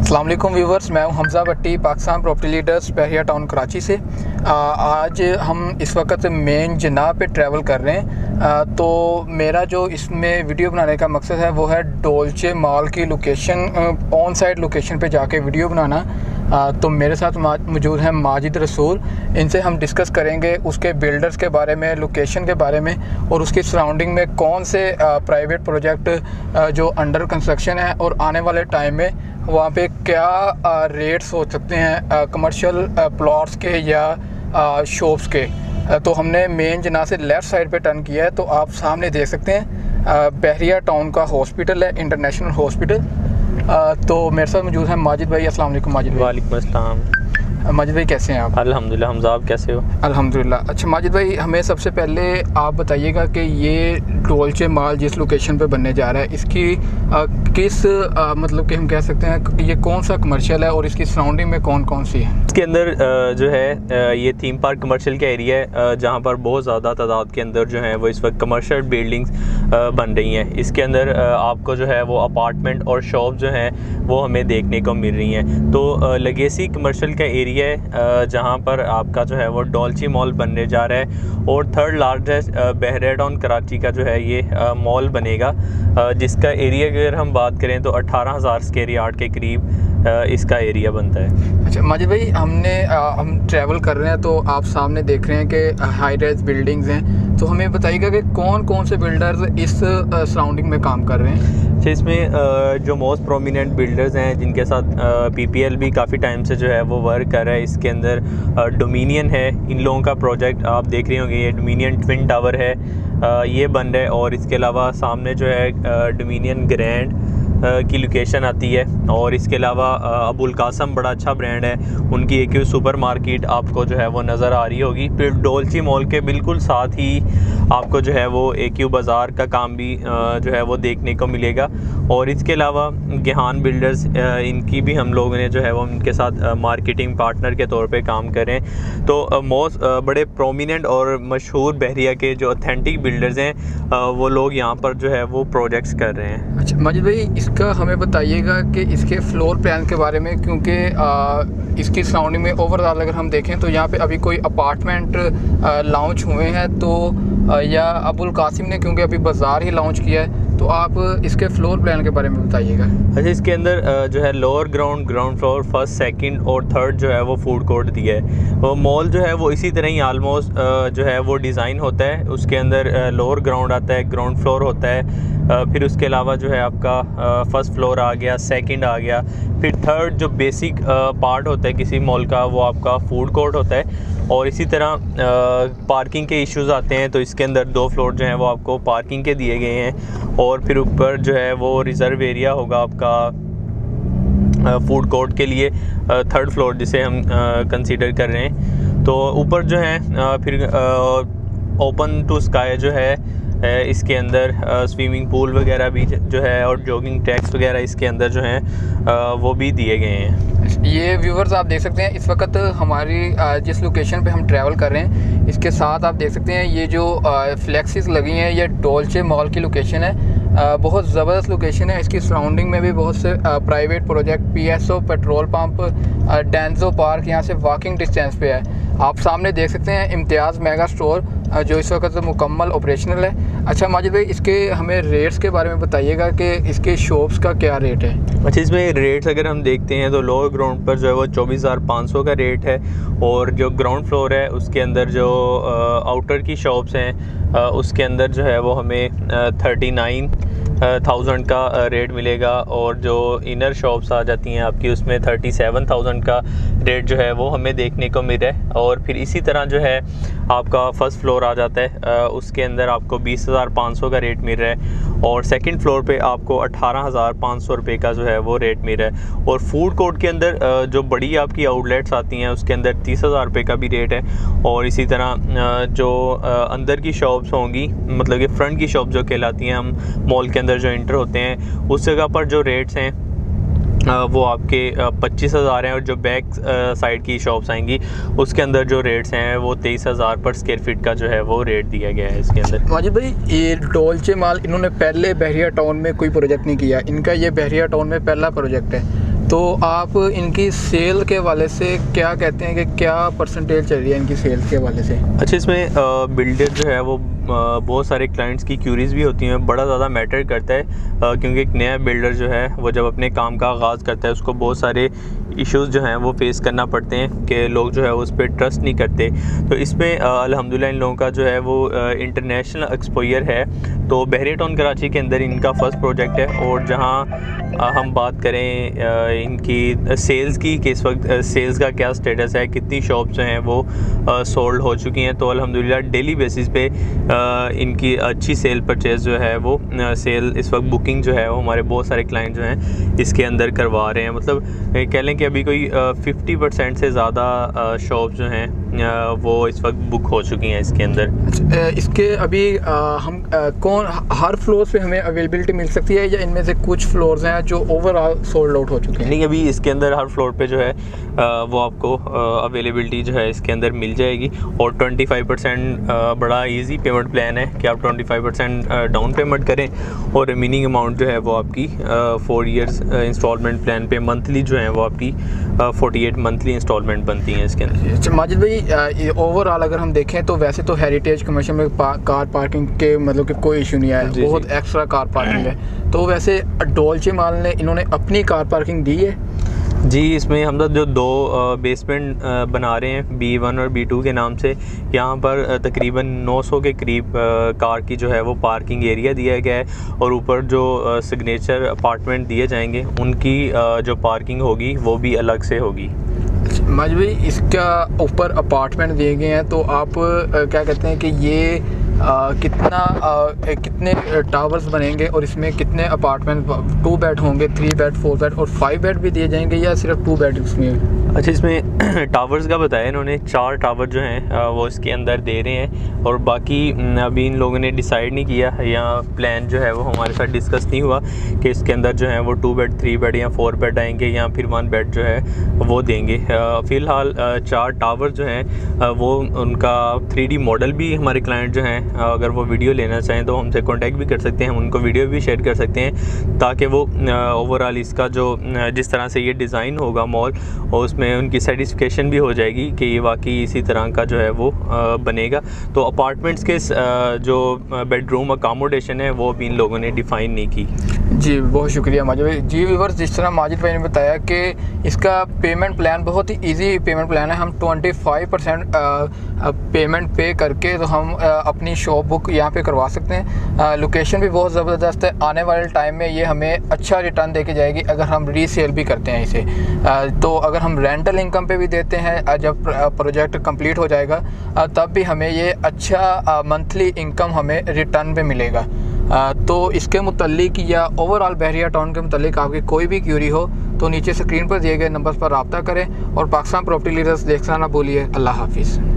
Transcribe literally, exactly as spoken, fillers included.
अस्सलाम वालेकुम व्यूवर्स, मैं हूं Hamza Bhatti, Pakistan property leaders, Bahria town Karachi से। आ, आज हम इस वक्त मेन जिन्ना पे ट्रैवल कर रहे हैं। आ, तो मेरा जो इसमें वीडियो बनाने का मकसद है वो है डोल्चे मॉल की लोकेशन, ऑन साइड लोकेशन पे जाके वीडियो बनाना। आ, तो मेरे साथ मौजूद हैं माजिद रसूल। इनसे हम डिस्कस करेंगे उसके बिल्डर्स के बारे में, लोकेशन के बारे में और उसकी सराउंडिंग में कौन से प्राइवेट प्रोजेक्ट जो अंडर कंस्ट्रक्शन है और आने वाले टाइम में वहाँ पे क्या रेट्स हो सकते हैं कमर्शियल प्लॉट्स के या शॉप्स के। आ, तो हमने मेन जिन्ना से लेफ़्ट साइड पे टर्न किया है। तो आप सामने देख सकते हैं आ, बहरिया टाउन का हॉस्पिटल है, इंटरनेशनल हॉस्पिटल। तो मेरे साथ मौजूद हैं माजिद भाई। अस्सलाम वालेकुम माजिद भाई। वालेकुम अस्सलाम। माजिद भाई कैसे हैं आप? अल्हम्दुलिल्लाह। हमज़ा, आप कैसे हो? अल्हम्दुलिल्लाह। अच्छा माजिद भाई, हमें सबसे पहले आप बताइएगा कि ये डोल्चे मॉल जिस लोकेशन पे बनने जा रहा है इसकी आ, किस आ, मतलब कि हम कह सकते हैं ये कौन सा कमर्शियल है और इसकी सराउंडिंग में कौन कौन सी है? इसके अंदर जो है ये थीम पार्क कमर्शियल का एरिया है, जहाँ पर बहुत ज़्यादा तादाद के अंदर जो है वो इस वक्त कमर्शियल बिल्डिंग्स बन रही हैं। इसके अंदर आपको जो है वो अपार्टमेंट और शॉप जो हैं वो हमें देखने को मिल रही हैं। तो लेगेसी कमर्शियल का एरिया है जहाँ पर आपका जो है वो डोल्चे मॉल बनने जा रहा है और third largest Bahria town Karachi का जो है ये मॉल बनेगा, जिसका एरिया अगर हम बात करें तो अठारह हज़ार स्क्वायर यार्ड के करीब इसका एरिया बनता है। अच्छा माजिद भाई, हमने आ, हम ट्रैवल कर रहे हैं तो आप सामने देख रहे हैं कि हाई राइज बिल्डिंग्स हैं। तो हमें बताइएगा कि कौन कौन से बिल्डर्स इस सराउंडिंग में काम कर रहे हैं? तो इसमें जो मोस्ट प्रोमिनेंट बिल्डर्स हैं जिनके साथ पीपीएल भी काफ़ी टाइम से जो है वो वर्क कर रहा है, इसके अंदर डोमिनियन है। इन लोगों का प्रोजेक्ट आप देख रहे होंगे, ये डोमिनियन ट्विन टावर है, ये बन रहा है। और इसके अलावा सामने जो है डोमिनियन ग्रैंड की लोकेशन आती है। और इसके अलावा अबुल कासम बड़ा अच्छा ब्रांड है, उनकी एक सुपर मार्केट आपको जो है वो नज़र आ रही होगी। फिर डोल्चे मॉल के बिल्कुल साथ ही आपको जो है वो एक यू बाज़ार का काम भी जो है वो देखने को मिलेगा। और इसके अलावा गिहान बिल्डर्स, इनकी भी हम लोगों ने जो है वो उनके साथ मार्केटिंग पार्टनर के तौर पे काम कर रहे हैं। तो मोस्ट बड़े प्रोमिनेंट और मशहूर बहरिया के जो ऑथेंटिक बिल्डर्स हैं वो लोग यहाँ पर जो है वो प्रोजेक्ट्स कर रहे हैं। अच्छा माजिद भाई, इसका हमें बताइएगा कि इसके फ्लोर प्लान के बारे में, क्योंकि इसकी सराउंडिंग में ओवरऑल अगर हम देखें तो यहाँ पे अभी कोई अपार्टमेंट लॉन्च हुए हैं तो आ, या अबुल कासिम ने क्योंकि अभी बाज़ार ही लॉन्च किया है, तो आप इसके फ्लोर प्लान के बारे में बताइएगा। अच्छा, इसके अंदर जो है lower ground, ground floor, first, second और थर्ड जो है वो फूड कोर्ट दिया है। वो मॉल जो है वो इसी तरह ही आलमोस्ट जो है वो डिज़ाइन होता है। उसके अंदर लोअर ग्राउंड आता है, ग्राउंड फ्लोर होता है, फिर उसके अलावा जो है आपका फर्स्ट फ्लोर आ गया, सेकंड आ गया, फिर थर्ड जो बेसिक पार्ट होता है किसी मॉल का वो आपका फूड कोर्ट होता है। और इसी तरह पार्किंग के इश्यूज़ आते हैं तो इसके अंदर दो फ्लोर जो हैं वो आपको पार्किंग के दिए गए हैं। और फिर ऊपर जो है वो रिज़र्व एरिया होगा आपका फूड कोर्ट के लिए, थर्ड फ्लोर जिसे हम कंसीडर कर रहे हैं। तो ऊपर जो है फिर ओपन टू स्काई जो है इसके अंदर स्विमिंग पूल वगैरह भी जो है और जॉगिंग ट्रैक्स वगैरह इसके अंदर जो हैं वो भी दिए गए हैं। ये व्यूवर्स आप देख सकते हैं इस वक्त हमारी जिस लोकेशन पे हम ट्रैवल कर रहे हैं इसके साथ आप देख सकते हैं ये जो फ्लैक्सिस लगी हैं ये डोल्चे मॉल की लोकेशन है। बहुत ज़बरदस्त लोकेशन है। इसकी सराउंडिंग में भी बहुत से private project, PSO, petrol pump, Danzoo park यहाँ से वॉकिंग डिस्टेंस पे है। आप सामने देख सकते हैं इम्तियाज़ मेगा स्टोर जो इस वक्त मुकम्मल ऑपरेशनल है। अच्छा माजिद भाई, इसके हमें रेट्स के बारे में बताइएगा कि इसके शॉप्स का क्या रेट है? अच्छा, इसमें रेट्स अगर हम देखते हैं तो लोअर ग्राउंड पर जो है वो चौबीस हज़ार पाँच सौ का रेट है। और जो ग्राउंड फ्लोर है उसके अंदर जो आउटर की शॉप्स हैं उसके अंदर जो है वो हमें थर्टी नाइन थाउजेंड का रेट मिलेगा। और जो इनर शॉप्स आ जाती हैं आपकी उसमें थर्टी सेवन थाउजेंड का रेट जो है वो हमें देखने को मिल रहा है। और फिर इसी तरह जो है आपका फ़र्स्ट फ्लोर आ जाता है, उसके अंदर आपको बीस हज़ार पाँच सौ का रेट मिल रहा है। और सेकंड फ्लोर पे आपको अठारह हज़ार पाँच सौ रुपये का जो है वो रेट मिल रहा है। और फूड कोर्ट के अंदर जो बड़ी आपकी आउटलेट्स आती हैं उसके अंदर तीस हज़ार रुपये का भी रेट है। और इसी तरह जो अंदर की शॉप्स होंगी, मतलब कि फ्रंट की शॉप जो कहलाती हैं, हम मॉल के अंदर जो इंटर होते हैं उस जगह पर जो रेट्स हैं वो आपके पच्चीस हज़ार हैं। और जो बैक साइड की शॉप्स आएंगी उसके अंदर जो रेट्स हैं वो तेईस हज़ार पर स्क्वायर फीट का जो है वो रेट दिया गया है इसके अंदर। माजिद भाई, ये डोल्चे मॉल इन्होंने पहले बहरिया टाउन में कोई प्रोजेक्ट नहीं किया, इनका ये बहरिया टाउन में पहला प्रोजेक्ट है। तो आप इनकी सेल के हवाले से क्या कहते हैं कि क्या परसेंटेज चल रही है इनकी सेल के हवाले से? अच्छा, इसमें बिल्डर जो है वो बहुत सारे क्लाइंट्स की क्यूरीज भी होती हैं, बड़ा ज़्यादा मैटर करता है, क्योंकि एक नया बिल्डर जो है वो जब अपने काम का आगाज़ करता है उसको बहुत सारे इश्यूज़ जो हैं वो फेस करना पड़ते हैं कि लोग जो है उस पर ट्रस्ट नहीं करते। तो इसमें अल्हम्दुलिल्लाह इन लोगों का जो है वो इंटरनेशनल एक्सपोजर है। तो बहरिया टाउन कराची के अंदर इनका फर्स्ट प्रोजेक्ट है, और जहाँ हम बात करें इनकी सेल्स की कि इस वक्त सेल्स का क्या स्टेटस है, कितनी शॉप्स जो हैं वो सोल्ड हो चुकी हैं, तो अल्हम्दुलिल्लाह डेली बेसिस पे इनकी अच्छी सेल परचेज़ जो है वो सेल इस वक्त बुकिंग जो है वो हमारे बहुत सारे क्लाइंट जो हैं इसके अंदर करवा रहे हैं। मतलब कह लें कि अभी कोई फिफ्टी परसेंट से ज़्यादा शॉप जो हैं वो इस वक्त बुक हो चुकी हैं इसके अंदर। इसके अभी आ, हम आ, कौन हर फ्लोर पे हमें अवेलेबिलिटी मिल सकती है, या इनमें से कुछ फ्लोर्स हैं जो ओवरऑल सोल्ड आउट हो चुके हैं? नहीं, अभी इसके अंदर हर फ्लोर पे जो है आ, वो आपको अवेलेबिलिटी जो है इसके अंदर मिल जाएगी। और पच्चीस परसेंट बड़ा इजी पेमेंट प्लान है कि आप पच्चीस परसेंट डाउन पेमेंट करें, और रिमेनिंग अमाउंट जो है वो आपकी फोर इयर्स इंस्टॉलमेंट प्लान पे मंथली जो है वो आपकी अड़तालीस मंथली इंस्टॉलमेंट बनती हैं इसके अंदर। माजिद भाई, ओवरऑल अगर हम देखें तो वैसे तो हेरिटेज कमर्शियल में पा, कार पार्किंग के मतलब कि कोई इशू नहीं है, बहुत एक्स्ट्रा कार पार्किंग है। तो वैसे डोल्चे माल ने इन्होंने अपनी कार पार्किंग दी है? जी, इसमें हम जो दो बेसमेंट बना रहे हैं बी वन और बी टू के नाम से, यहाँ पर तकरीबन नौ सौ के करीब कार की जो है वो पार्किंग एरिया दिया गया है, और ऊपर जो सिग्नेचर अपार्टमेंट दिए जाएंगे उनकी जो पार्किंग होगी वो भी अलग से होगी। माजिद भाई, इसका ऊपर अपार्टमेंट दिए गए हैं, तो आप क्या कहते हैं कि ये आ, कितना आ, कितने टावर्स बनेंगे, और इसमें कितने अपार्टमेंट, टू बेड होंगे, थ्री बेड, फोर बेड और फाइव बेड भी दिए जाएंगे, या सिर्फ टू बेड इसमें? अच्छा, इसमें टावर्स का बताया इन्होंने, चार टावर जो हैं वो इसके अंदर दे रहे हैं, और बाकी अभी इन लोगों ने डिसाइड नहीं किया, या प्लान जो है वो हमारे साथ डिस्कस नहीं हुआ कि इसके अंदर जो है वो टू बेड, थ्री बेड या फोर बेड आएंगे, या फिर वन बेड जो है वो देंगे। फ़िलहाल चार टावर जो हैं वो उनका थ्री डी मॉडल भी हमारे क्लाइंट जो हैं अगर वो वीडियो लेना चाहें तो हमसे कांटेक्ट भी कर सकते हैं, हम उनको वीडियो भी शेयर कर सकते हैं, ताकि वो ओवरऑल इसका जो जिस तरह से ये डिज़ाइन होगा मॉल, और उसमें उनकी सेटिस्फिकेशन भी हो जाएगी कि ये वाकई इसी तरह का जो है वो बनेगा। तो अपार्टमेंट्स के जो बेडरूम अकामोडेशन है वो भी इन लोगों ने डिफ़ाइन नहीं की। जी, बहुत शुक्रिया माजिद भाई। जी व्यूअर्स, जिस तरह माजिद भाई ने बताया कि इसका पेमेंट प्लान बहुत ही इजी पेमेंट प्लान है। हम पच्चीस परसेंट पेमेंट पे करके तो हम अपनी शॉप बुक यहाँ पे करवा सकते हैं। लोकेशन भी बहुत ज़बरदस्त है, आने वाले टाइम में ये हमें अच्छा रिटर्न दे के जाएगी अगर हम रीसेल भी करते हैं इसे। तो अगर हम रेंटल इनकम पे भी देते हैं, जब प्रोजेक्ट कंप्लीट हो जाएगा तब भी हमें ये अच्छा मंथली इनकम हमें रिटर्न पे मिलेगा। तो इसके मुतल्लिक या ओवरऑल बहरिया टाउन के मुतल्लिक आपकी कोई भी क्यूरी हो तो नीचे स्क्रीन पर दिए गए नंबर पर रब्ता करें, और पाकिस्तान प्रॉपर्टी लीडर्स देखना ना भूलिए। अल्लाह हाफिज़।